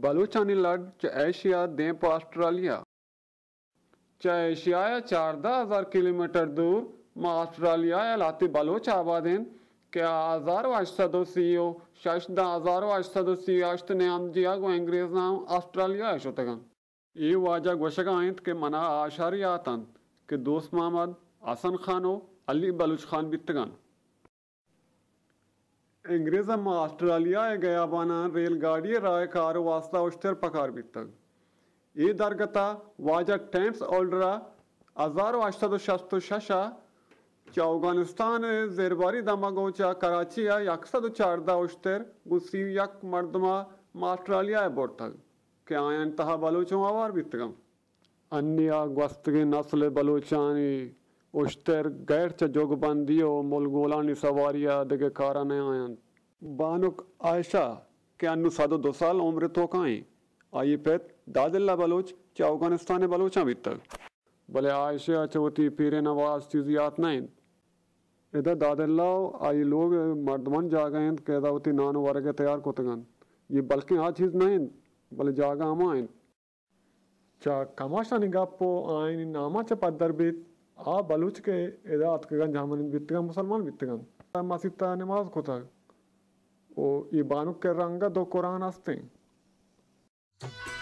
बलूचानी लड़ च एशिया दें प ऑस्ट्रेलिया च एशिया 14,000 किलोमीटर दूर मा ऑस्ट्रेलिया लाती बलूच आबादें के 1800 16,800 ने हम जिया गो अंग्रेज नाम ऑस्ट्रेलिया है शोतगन ये वाजा गोशगा आयत के मना आशारी आतन के दोस्त मोहम्मद हसन खानो अली बलूच खान बितगन अंग्रेज में ऑस्ट्रेलिया गया बाना रेलगाड़ी राय कार वास्ता उश्तर पकार बितग ये दरगता वाजा टेंट्स ओल्डरा 1866 अफगानिस्तान जेरबारी दमागोचा कराची यकसद 14 उश्तर गुस्सी यक मर्दमा ऑस्ट्रेलिया बोर्तग के आयन तहा बलूचों आवार बितगम अन्य गस्तगी नस्ल बलूचानी उश्तर गैर च जोगबंदियो मुलगोलानी सवारिया दगे कारण आयन बानुक आयशा के अन्नु 2 साल उम्र तो काई आई पेत दादिल्ला बलूच च अफगानिस्तान बलूचा बितग भले आयशा चौथी पीरे नवाज चीजियात नहीं इधर दादिल्ला आई लोग मर्दमन जागें कैदावती नान वर्ग तैयार कोतगन ये बल्कि आ चीज नहीं भले जागा हम आइन चा कमाशा निगापो आइन नामा च पद्दर बित आ बलूच के इदात के गन जामन बितगन मुसलमान बितगन मसीता नमाज कोतग ओ ये बानुक के रंगा दो कुरान आस्ते